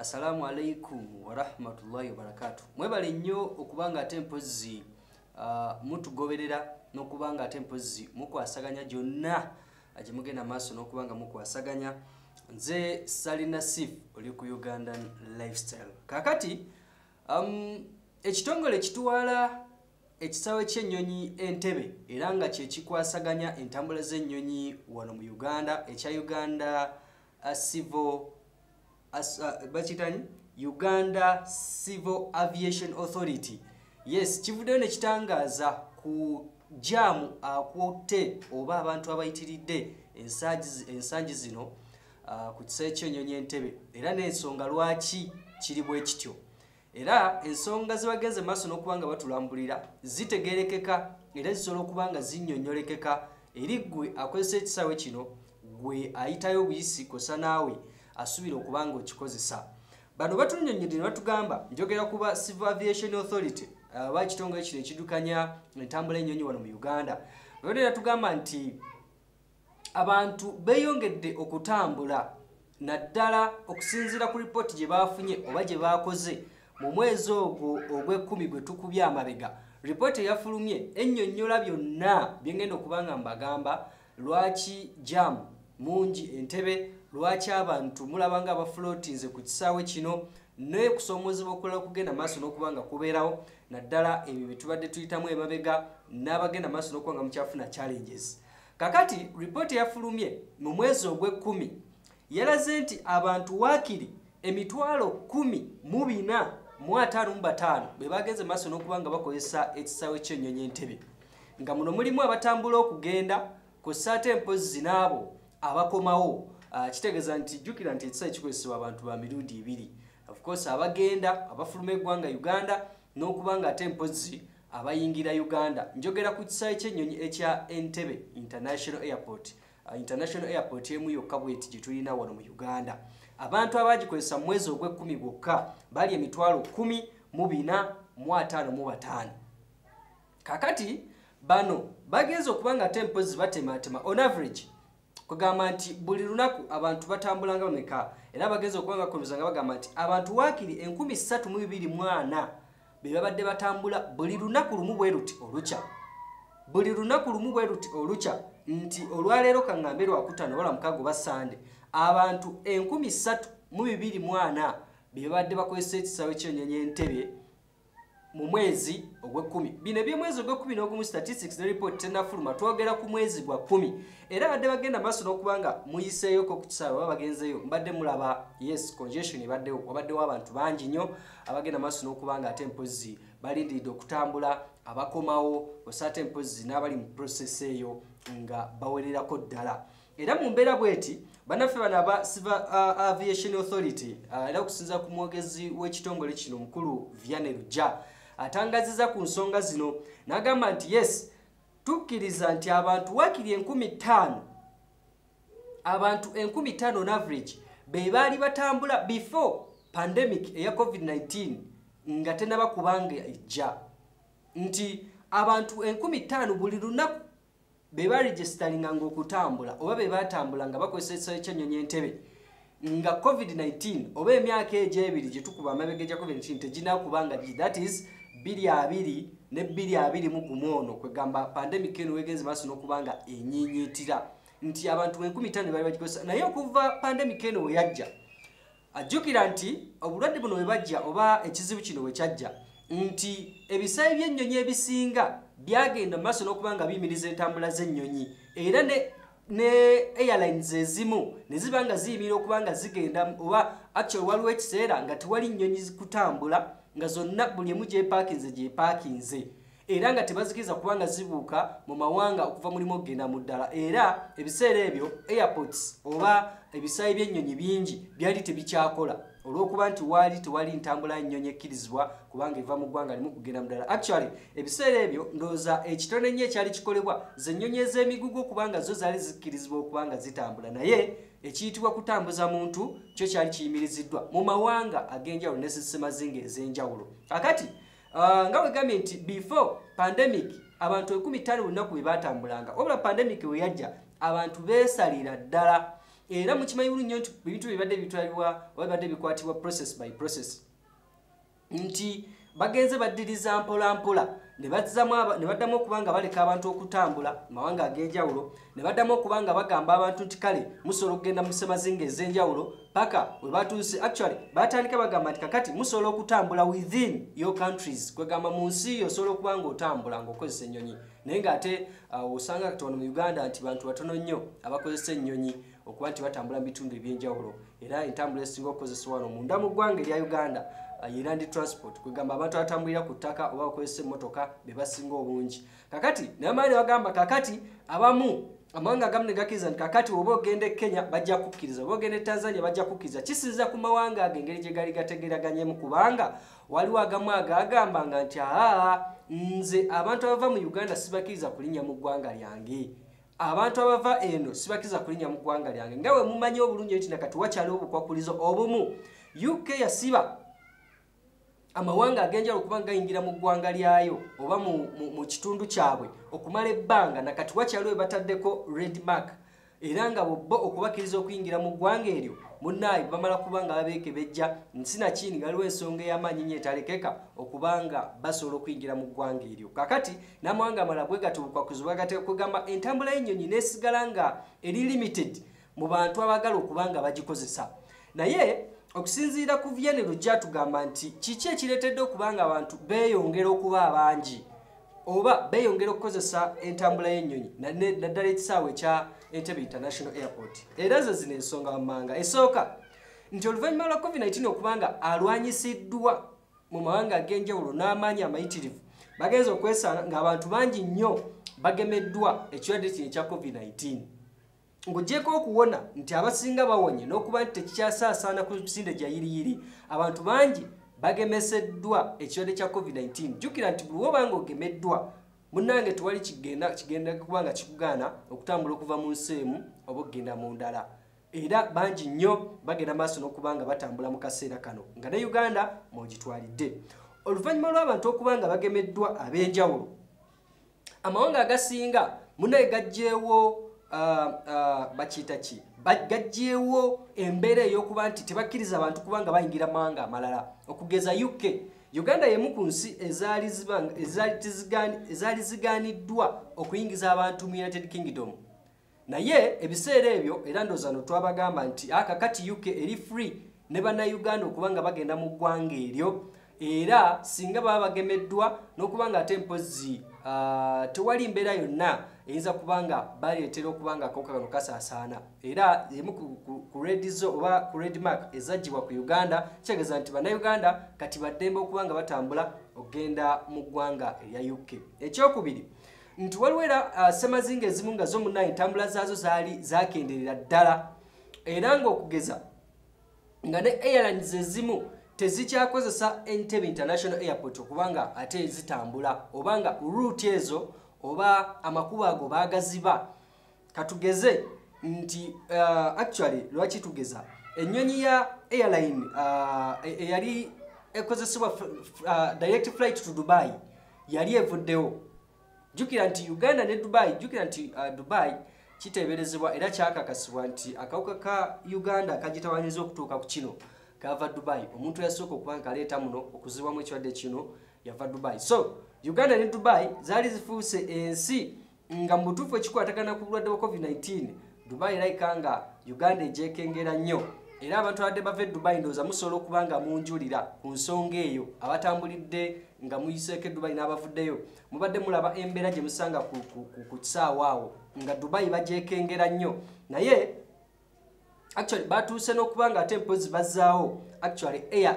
Assalamu alaikum wa rahmatullahi wa barakatuh. Mwebale nnyo okubanga ate mpozi mutugoberera n'okubanga ate mpozi mukwasaganya gyonna gye mugenda maaso n'okubanga mukwasaganya. Nze Salina Sif oli ku Ugandan Lifestyle. Kakati ekitongole kitwala ekisaawe ky'ennyonyi Entebbe era nga kye kikwasaganya entambula z'ennyonyi wano mu Uganda, ekya Uganda Uganda Civil Aviation Authority. Yes, kivuddeyo ne kitangaza ku jamu akutte oba abantu abayitiridde ensangi zino ku kisaawe ky'ennyonyi Entebbe era n'ensonga lwaki kiri bwe kityo. Era ensonga zibagenze maaso n'okubanga batulambulira zitegerekeka era zisobola okubanga zinnyonnyolekeka eri ggwe akozesa ekisaawe kino, gwe ayitayo obuyisi kosa naawe asuubira okubanga okikozesa. Bano batunnyonnyodde batugamba, njogera kuba Civil Aviation Authority aba ekitongole kino ekidukanya entambula ennyonyi wano mu Uganda. Bano tugamba nti abantu beeyongedde okutambula naddala okusinziira ku lipooti gye baafunye oba gye baakoze mu mwezi ogwo ogw'ekkumi gwe tukubye amabega. Lipooti eyafulumye ennyonnyola byonna bye ngenda okubanga mbagamba, lwaki jamu mungi Entebbe, lwaki abantu mulaba nga abafulootinze ku kisaawe kino, n'okusoomoozebwa okulala kugenda maaso n'okubanga kubeerawo naddala ebyo bye tubadde tuyitamu emabega n'abagenda maaso n'okubanga mukyafuna challenges. Kakati lipooti eyafulumye mu mwezi ogw'ekkumi yalaze nti abantu waakiri emitwalo 10,455 be bagenze maaso n'okubanga bakozesa ekisaawe ky'ennyonyi Entebbe, nga muno mulimu abatambula okugenda kw'ossa ate mpozi n'abo abakomawo. Kitegeeza nti jjukira nti ekisaawe kikozesebwa abantu ba mirundi ebiri, of course abagenda abafuluma eggwanga Uganda n'okubanga ate mpozi abayingira Uganda. Njogera ku kisaawe ky'ennyonyi ekya Entebbe International Airport. International Airport emu yokka bweti gye tulina wano mu Uganda. Abantu abagikozesa mu mwezi ogw'ekkumi gwokka bali emitwalo 10,455. Kakati bano bagenze okubanga ate mpozi batematema on average kugamba nti buli lunaku abantu batambulanga bameka, era bagenze okubanga kolozanga bagamba nti abantu waakiri 3,204 be babadde batambula buli lunaku lumu bwe luti olukya. Buli lunaku lumu bwe luti olukya, nti olwaleero kangambe lwakutano wala mukago ba Sande, abantu 3,204 be babadde bakozesa ekisaawe ky'ennyonyi Entebbe mu mwezi ogw'ekkumi. Bino eby'omwezi ogw'ekkumi n'ogumu statistics ne report tennafuluma, twogera ku mwezi gwa 10. Era badde bagenda maaso n'okubanga muyiseeyoko ku kisaawe oba bagenzeyo, mbadde mulaba yes congestion ebaddewo, wabaddewo abantu bangi nnyo abagenda maaso n'okubanga ate mpozi balindiridde okutambula, abakomawo ossa ate mpozi n'abali mu process eyo nga bawererako ddala. Era mu mbeera bweti bannaffe bano aba Civil Aviation Authority era okusinza ku mwogezi w'ekitongole kino mukulu Vianney Rujja atangaziza ku nsonga zino n'agamba nti yes, tukkiriza nti abantu waakiri 5,000, abantu 5,000 on average be baali batambula before pandemic eya COVID-19 nga tennaba kubanga ejja, nti abantu 5,000 buli lunaku be baregistaringa ng'okutambula oba be batambula nga bakozesa ekisaawe ky'ennyonyi Entebbe nga COVID-19 oba emyaka egy'ebiri gye tukuba amabega gya COVID-19 teginakubanga that is 2020 ne 2021 ono kwegamba pandemic eno wegenze maaso n'okubanga enyiinyiitira, nti abantu 5,000 bali bagikozesa. Naye okuva pandemic eno we yajja, ajjukira nti obulwadde buno we bajja oba ekizibu kino we kyajja, nti ebisaawe by'ennyonyi ebisinga byagenda maaso n'okubanga biyimiriza entambula z'ennyonyi, era ne airlines ezimu ne ziba nga ziyimira okubanga zigenda oba actually waliwo ekiseera nga tewali nnyonyi kutambula, nga zonna buli emu gyepakinze era nga tebazikiriza kubanga zibuuka mu mawanga okuva mulimu okugenda mu ddala. Era ebiseera ebyo airports oba ebisaawe by'ennyonyi bingi byali tebikyakola olw'okuba nti tewali ntambula y'ennyonyi ekkirizibwa kubanga eva mu ggwanga limu kugenda mu ddala. Actually ebiseera ebyo ndowooza ekitone nnyo ekyali kikolebwa z'ennyonyi ez'emigugu kubanga zo zaali zikkirizibwa okubanga zitambula, naye ekiyitibwa kutambuza muntu kyo kyali kiyimiriziddwa mu mawanga ag'enjawulo ne sisemazinga ez'enjawulo. Kakati nga wegambye nti before pandemic abantu 5,000 lunaku be batambulanga, wabula pandemic we yajja abantu beesalira ddala era mukimanyi bulungi nti ebintu bibadde bitwalibwa wabadde bikwatibwa process by process nti bagenze baddiriza mpola ne baddamu okubanga baleka abantu okutambula mawanga ag'enjawulo ne baddamu okubanga bagamba abantu nti kale musobola okugenda mu ssemazinga ez'enjawulo paka we batuuse actually batandika bagamba nti kakati musobola okutambula within your countries kwegamba mu nsi yo osobola okuba nga otambula ng'okozesa ennyonyi naye ng'ate osanga katono mu Uganda nti bantu batono nnyo abakozesa ennyonyi okuba nti batambula mu bitundu eby'enjawulo era entambula esinga okukozesebwa wano munda mu ggwanga erya Uganda land transport kwegamba abantu abatambulira ku ttaka oba bakozesa emmotoka be basinga obungi kakati namaani bagamba kakati abamu amawanga agamu ne gakkiriza nti kakati oba ogenda e Kenya bajja kukkiriza oba ogenda e Tanzania bajja kukkiriza kisinziira ku mawanga ago engeri gye gali gategeraganyemu kubanga waliwo agamu agagambanga nti nze abantu abava mu Uganda sibakkiriza kulinnya mu ggwanga lyange abantu abava eno sibakkiriza kulinnya mu ggwanga lyange nga we mumanyi obulungi nti nakati wakyaliwo obukwakulizo obumu UK yasiba amawanga ag'enjawulo okuba gayingira mu ggwanga lyayo oba mu kitundu kyabwe okumala ebbanga nakati wakyaliwo bataddeko red mark era nga bo okubakkiriza okuyingira mu ggwanga eryo munnaayi bamala kubanga babeekebejja nsinakini galiwo ensonga ey'amaanyi nnyo etalekeka okubanga basobola okuyingira mu ggwanga eryo kakati n'amawanga amalala bwe gatubukwakuzi bagateeka kugamba entambula y'ennyonyi n'esigala nga eri limited mu bantu abagala okubanga bagikozesa naye okusinziira ku Vianney Lujja tugamba nti kiki ekireetedde okubanga abantu beeyongera okuba abangi oba beeyongera okukozesa entambula y'ennyonyi naddala ekisaawe ekya Entebbe International Airport era ze zino ensonga wammanga esooka nti oluvannyuma lwa COVID-19 okubanga alwanyisiddwa mu mawanga ag'enjawulo n'amaanyi amayitirivu bagenza okwesanga ng'abantu bangi nnyo bagemeddwa ekirwadde kino ekya COVID-19 ng'oggyeko okuwona nti abasinga bawonye n'okuba nti tekikyasaasaana ku bisinde gya yiriyiri abantu bangi bagemeseddwa ekirwadde kya COVID-19 jjukira nti buli woba nga ogemeddwa munnange tewali kigenda kuba nga kikugaana okutambula okuva mu nsi emu oba okugenda mu ndala era bangi nnyo bagenda maaso n'okuba nga batambula mu kaseera kano nga ne Uganda mwogitwalidde oluvannyuma lw'abantu okuba nga bagemeddwa ab'enjawulo amawanga agasinga munnaye gajjeewo bakiyita ki gajjeewo embeera ey'okuba nti tebakkiriza abantu kubanga bayingira mawanga amalala okugeza UK Uganda y'emu ku nsi ezaali zigaaniddwa okuyingiza abantu mu United Kingdom naye ebiseera ebyo era ndowooza no twabagamba nti kakati UK eri free ne bannayuganda okuba nga bagenda mu ggwanga eryo era singa baba bagemeddwa n'okuba nga ate mpozzi tewali mbeera yonna eyinza kubanga baleetera okuba nga akawuka kano kasaasaana era emu ku redizo oba ku red mark ezaggyibwa ku Uganda kitegeeza nti bannayuganda kati baddembe okuba nga batambula okgenda mu ggwanga erya UK ekyokubiri nti waliwo era ssemazinga ezimu nga zo munnaye entambula zaazo zaali zakenderera ddala era ng'okugeza nga ne airlines ezimu tezikyakozesa Entebbe International Airport okubanga ate zitambula obanga route ezo oba amakubo ago baagaziba katugeze nti actually lwaki tugeza ennyonyi ya airline eyali ekozesebwa direct flight to Dubai yali evuddewo jukira nti Uganda ne Dubai jukira nti Dubai kiteeberezebwa era kyakakasibwa nti akawuka ka Uganda kagitawanyiza okutuuka ku kino kava Dubai omuntu yasooka okuba nga aleeta muno okuzibwamu ekirwadde kino yava Dubai so Uganda ne Dubai zaali zifuuse ensi nga mu butuufu ekikwatagana ku bulwadde bwa COVID-19 Dubai erabika nga Uganda egyekengera nnyo era abantu abadde bava Dubai ndowooza musobola okuba nga munjulira ku nsonga eyo abatambulidde nga muyiseeko Dubai n'abavuddeyo mubadde mulaba embeera gye musanga ku kisaawa awo nga Dubai bagyekengera nnyo naye actually batuuse n'okuba nga ate mpozi bazzaawo actually Air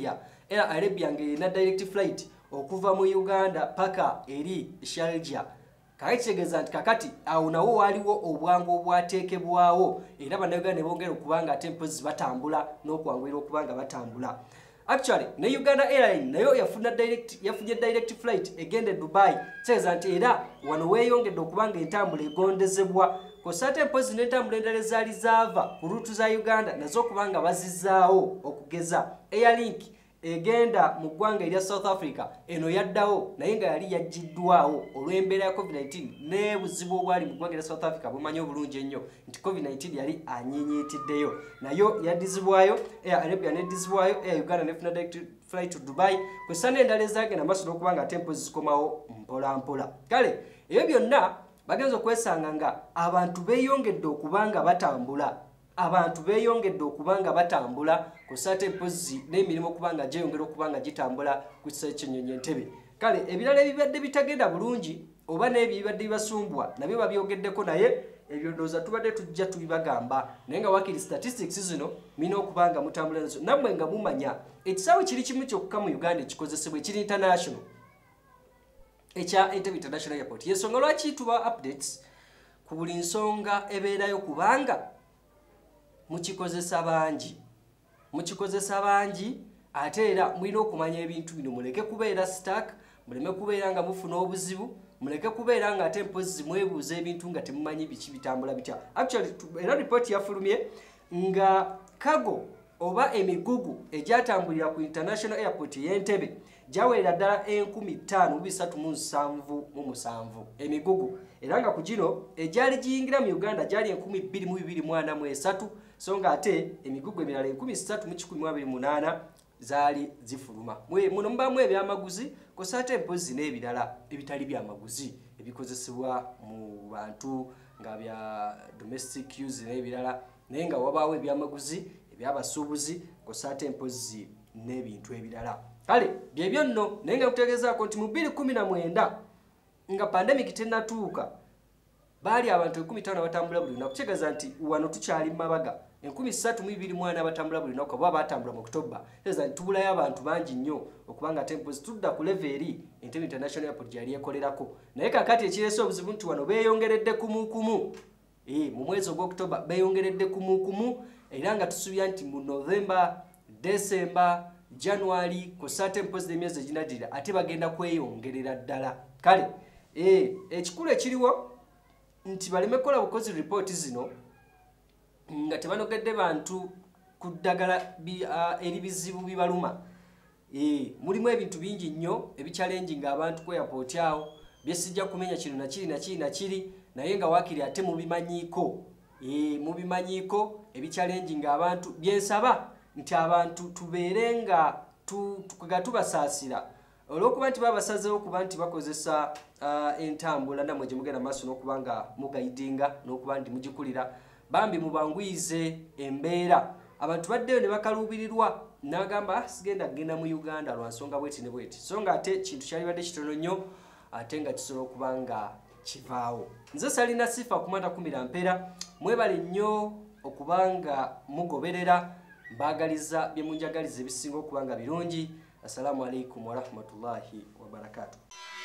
Arabia ng'erina direct flight okuva mu Uganda paka eri Sharjah kale kitegeeza nti kakati awo nawo waliwo obwangu obwateekebwawo era bannayuganda ne bongera okuba nga ate mpozi batambula n'okwanguyira okuba nga batambula actually ne Uganda Airline nayo yafunye direct flight egende Dubai kitegeeza nti era wano weeyongedde okuba nga entambula egondezebwa kosate mpozi n'entambula endala ezaali zaava ku ruutu za Uganda nazo okuba nga bazizzaawo okugeza Airlink egenda mu ggwanga erya South Africa eno yaddawo naye nga yali yaggiddwawo olw'embeera ya COVID-19 n'ebuzibu obwali mu ggwanga erya South Africa bumanyi obulungi ennyo nti COVID-19 yali anyiinyiitiddeyo nayo yaddizibwayo Air Arabia neddizibwayo Air Uganda nefuna direct flight to Dubai kwessa n'endala ezagenda maaso n'okuba nga tempo zikomawo mpola mpola. Kale ebyo byonna bagenza okwesanga nga abantu beeyongedde okubanga batambula kwessa tempozi n'emirimu okubanga gyeyongera okubanga gitambula ku kisawe ky'ennyonyi Entebbe. Kale ebirala ebibadde bitagenda bulungi oba n'ebyo ebibadde bibasumbwa nabyo babyogeddeko naye ebyo ndowooza tubadde tujja tubibagamba naye nga wakiri statistics zino mina okubanga mutambula nazo nammwe nga mumanya ekisaawe kiri kimu kyokka mu Uganda ekikozesebwa ekiri international ekya Entebbe International Airport. Yensonga lwaki tuba updates ku buli nsonga ebeerayo kubanga mukikozesa bangi ate era mulina okumanya ebintu bino muleke kubeera stuck muleme kubeera nga mufuna obuzibu muleke kubeera nga ate mpozi mwebuuza ebintu nga temumanyi biki bitambula bitya. Actually era report yafulumye nga cargo oba emigugu egyatambulira ku International Airport y'Entebbe gyawera ddala 15,377 emigugu era nga ku gino egyali giyingira mu Uganda gyali 22,243 so nga ate emigugu emirala 3,128 zaali zifuluma. Muno mubaamu ebyamaguzi kw'ossa ate empozi n'ebirala ebitali byamaguzi ebikozesebwa mu bantu nga bya domestic use n'ebirala naye nga wabaawo ebyamaguzi ebyabasuubuzi kw'ossa ate empozi n'ebintu ebirala. Kale byebyo nno naye nga mutegeezaako nti mu 2019 nga pandemic tennatuuka baali abantu 15 batambula buli lunaku kitegeeza nti wano tukyali mu mabaga 3,240 batambula buli lunaku baba batambula mu October. Kitegeeza nti tubulayo abantu bangi nnyo okubanga tempos tudda ku level eri Entebbe International Airport gyali ekolerako naye kakati ekireese obuzibu nti wano beeyongeredde kumukumu mu mwezi ogw'October beeyongeredde kumukumu era nga tusuubira nti mu November, December, January kw'ossa tempos n'emyezi eginaddirira ate bagenda kweyongerera ddala. Kale ekikulu ekiriwo nti baleme kukola bukozi report zino nga tebanogedde bantu ku ddagala eri bizibu bibaluma. Mulimu ebintu bingi nnyo ebichallenginga abantu ku airport awo byesijja kumenya kino nakiri naye nga wakiri ate mubimanyiiko ebichallenginga abantu byensaba nti abantu tubeere nga tubasaasira olw'okuba nti babasazeewo okuba nti bakozesa entambula nammwe gye mugenda maaso n'okuba nga mugaidinga n'okuba nti mugikulira bambi mubanguyize embeera. Abantu baddeyo ne bakaluubirirwa n'agamba sigenda kugenda mu Uganda lwa nsonga bweti ne bweti so nga ate kintu kyalibadde kitono nnyo ate nga kisobola okuba nga kivaawo. Nze salina sifa kumata kumira mpeera mwebale nnyo okuba nga mugoberera mbaagaliza bye munjagaliza ebisinga okuba nga birungi. Assalamu alaikum wa rahmatullahi wa barakatuh.